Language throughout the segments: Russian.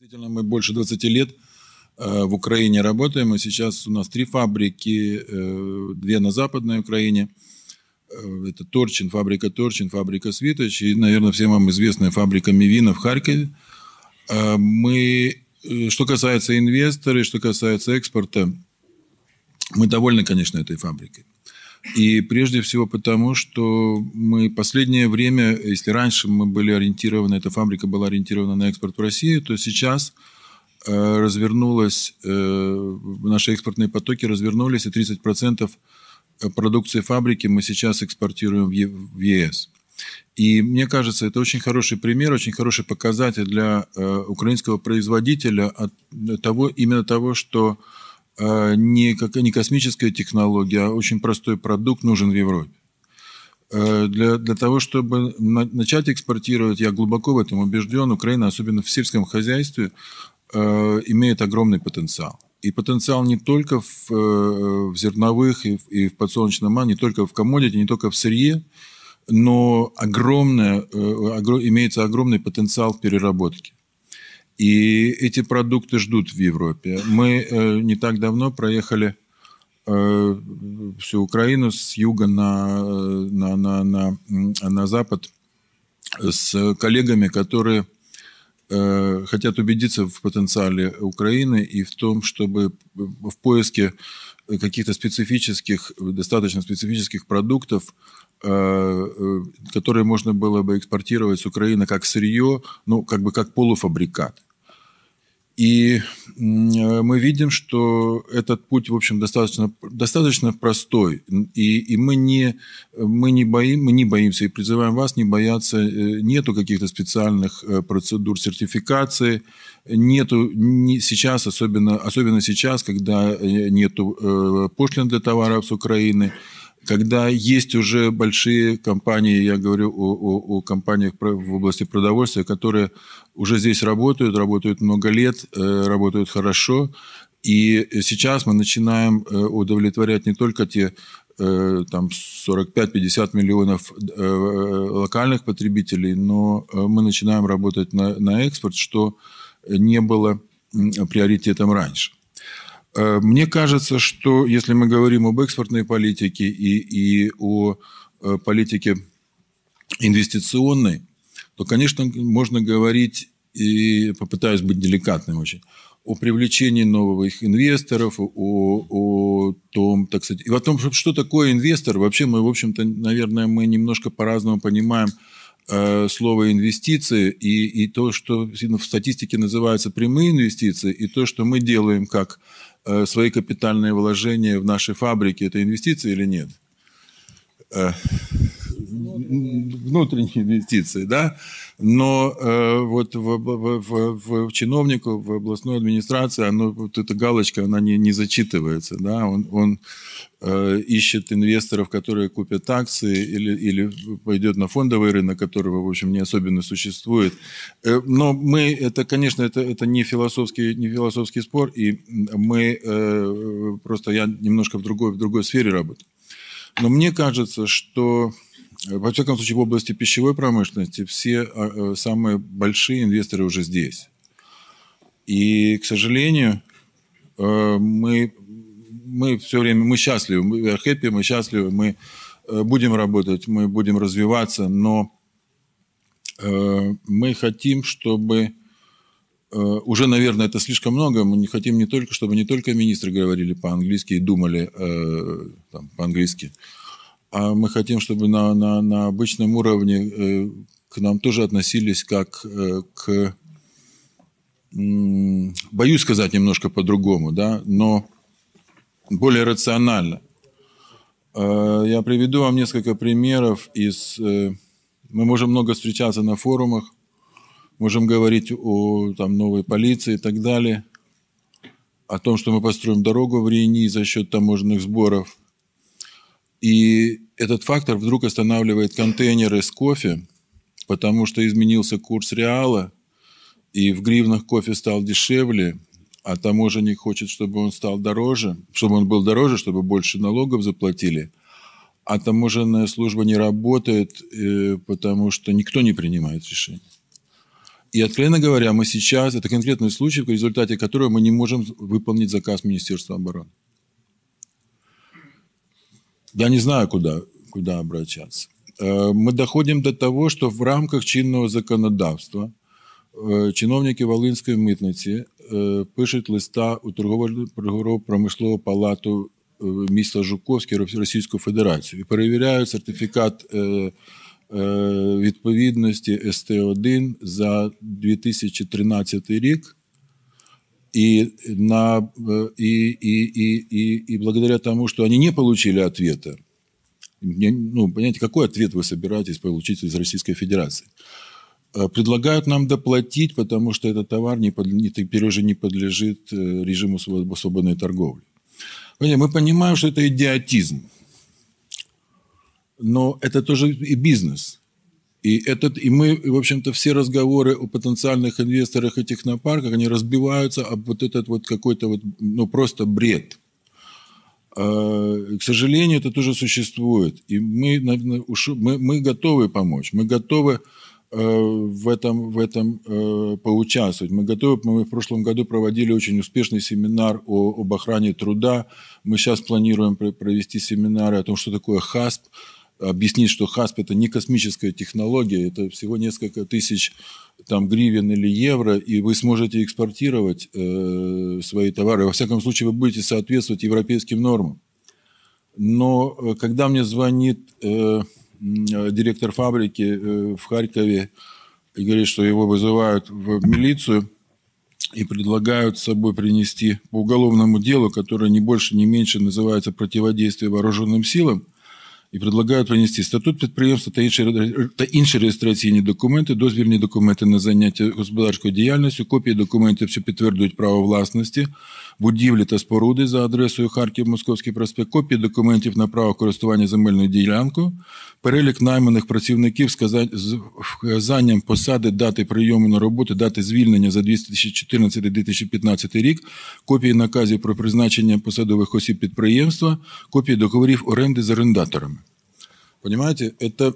Действительно, мы больше 20 лет в Украине работаем, и сейчас у нас 3 фабрики, 2 на Западной Украине. Это Торчин, фабрика Свиточ и, наверное, всем вам известная фабрика Мивина в Харькове. Что касается инвесторов, что касается экспорта, мы довольны, конечно, этой фабрикой. И прежде всего потому, что мы последнее время, если раньше мы были ориентированы, эта фабрика была ориентирована на экспорт в Россию, то сейчас развернулась, наши экспортные потоки развернулись, и 30% продукции фабрики мы сейчас экспортируем в ЕС. И мне кажется, это очень хороший пример, очень хороший показатель для украинского производителя именно того, что не космическая технология, а очень простой продукт нужен в Европе. Для того, чтобы начать экспортировать, я глубоко в этом убежден, Украина, особенно в сельском хозяйстве, имеет огромный потенциал. И потенциал не только в зерновых и в подсолнечном масле, не только в коммодити, не только в сырье, но имеется огромный потенциал в переработке. И эти продукты ждут в Европе. Мы не так давно проехали всю Украину с юга на запад с коллегами, которые хотят убедиться в потенциале Украины и в том, чтобы в поиске каких-то специфических, достаточно специфических продуктов, которые можно было бы экспортировать с Украины как сырье, ну, как полуфабрикат. И мы видим, что этот путь, в общем, достаточно простой. И мы не боимся и призываем вас не бояться. Нету каких-то специальных процедур сертификации. Нету сейчас, особенно сейчас, когда нету пошлин для товаров с Украины, когда есть уже большие компании, я говорю о компаниях в области продовольствия, которые уже здесь работают много лет, работают хорошо. И сейчас мы начинаем удовлетворять не только те 45-50 миллионов локальных потребителей, но мы начинаем работать на экспорт, что не было приоритетом раньше. Мне кажется, что если мы говорим об экспортной политике и о политике инвестиционной, то, конечно, можно говорить, и попытаюсь быть деликатным очень, о привлечении новых инвесторов, о том, так сказать, и о том, что такое инвестор. Вообще мы, в общем-то, наверное, мы немножко по-разному понимаем слово инвестиции и то, что в статистике называется прямые инвестиции, и то, что мы делаем как свои капитальные вложения в наши фабрики, это инвестиции или нет? Внутренние инвестиции, да? Но вот в чиновнику, в областной администрации, вот эта галочка, она не зачитывается, да? Он ищет инвесторов, которые купят акции или пойдет на фондовый рынок, которого, в общем, не особенно существует. Но это, конечно, это не философский спор, и я немножко в другой сфере работаю. Но мне кажется, что, во всяком случае, в области пищевой промышленности все самые большие инвесторы уже здесь. И, к сожалению, мы все время, мы счастливы, мы happy, мы счастливы, мы будем работать, мы будем развиваться, но мы хотим, чтобы уже, наверное, это слишком много, мы не хотим чтобы не только министры говорили по-английски и думали по-английски, а мы хотим, чтобы на обычном уровне к нам тоже относились как к... Боюсь сказать немножко по-другому, да, но более рационально. Я приведу вам несколько примеров Мы можем много встречаться на форумах, можем говорить о новой полиции и так далее, о том, что мы построим дорогу в Рени за счет таможенных сборов. И этот фактор вдруг останавливает контейнеры с кофе, потому что изменился курс реала, и в гривнах кофе стал дешевле, а таможенник хочет, чтобы он стал дороже, чтобы он был дороже, чтобы больше налогов заплатили. А таможенная служба не работает, потому что никто не принимает решений. И, откровенно говоря, мы сейчас, это конкретный случай, в результате которого мы не можем выполнить заказ Министерства обороны. Я не знаю, куда обращаться. Мы доходим до того, что в рамках чинного законодавства чиновники Волинської митниці пишуть листа у торгово-промислову палату міста Жуковське Російську Федерацію і перевіряють сертифікат відповідності СТ-1 за 2013 рік. И благодаря тому, что они не получили ответа, понимаете, какой ответ вы собираетесь получить из Российской Федерации? Предлагают нам доплатить, потому что этот товар теперь уже не подлежит режиму свободной торговли. Мы понимаем, что это идиотизм, но это тоже и бизнес. И мы, в общем-то, все разговоры о потенциальных инвесторах и технопарках, они разбиваются об вот этот вот какой-то вот, просто бред. К сожалению, это тоже существует. И мы готовы помочь, мы готовы в этом поучаствовать. Мы в прошлом году проводили очень успешный семинар об охране труда. Мы сейчас планируем провести семинары о том, что такое ХАСП, объяснить, что ХАСП – это не космическая технология, это всего несколько тысяч гривен или евро, и вы сможете экспортировать свои товары. Во всяком случае, вы будете соответствовать европейским нормам. Но когда мне звонит директор фабрики в Харькове и говорит, что его вызывают в милицию и предлагают с собой принести по уголовному делу, которое не больше, не меньше называется «Противодействие вооруженным силам», і предлагають принести статут підприємства та інші реєстраційні документи, дозвільні документи на заняття господарською діяльністю, копії документів, що підтверджують право власності, будівлі та споруди за адресою Харків, Московський проспект, копії документів на право користування земельною ділянкою, перелік найманих працівників з вказанням посади, дати прийому на роботу, дати звільнення за 2014-2015 рік, копії наказів про призначення посадових осіб підприємства, копії договорів оренди з орендаторами. Понимаете, это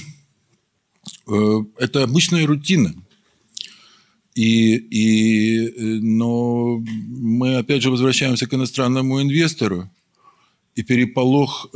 обычная рутина. Но мы опять же возвращаемся к иностранному инвестору, и переполох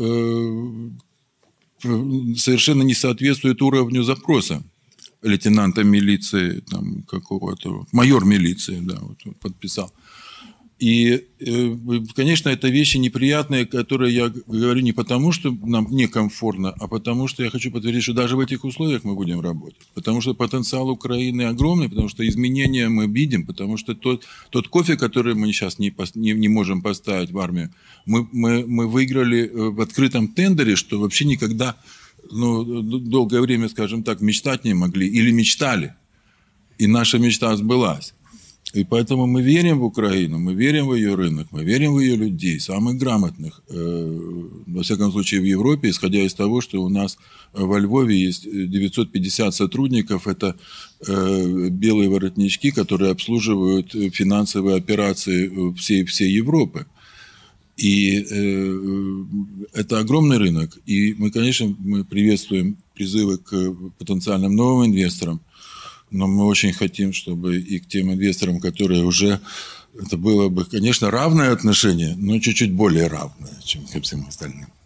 совершенно не соответствует уровню запроса лейтенанта милиции, какого-то, майор милиции, да, вот подписал. И, конечно, это вещи неприятные, которые я говорю не потому, что нам некомфортно, а потому, что я хочу подтвердить, что даже в этих условиях мы будем работать. Потому что потенциал Украины огромный, потому что изменения мы видим, потому что тот кофе, который мы сейчас не можем поставить в армию, мы выиграли в открытом тендере, что вообще никогда, долгое время, скажем так, мечтать не могли или мечтали. И наша мечта сбылась. И поэтому мы верим в Украину, мы верим в ее рынок, мы верим в ее людей, самых грамотных, во всяком случае в Европе, исходя из того, что у нас во Львове есть 950 сотрудников, это белые воротнички, которые обслуживают финансовые операции всей Европы. И это огромный рынок. И мы, конечно, приветствуем призывы к потенциальным новым инвесторам, но мы очень хотим, чтобы и к тем инвесторам, которые уже... Это было бы, конечно, равное отношение, но чуть-чуть более равное, чем ко всем остальным.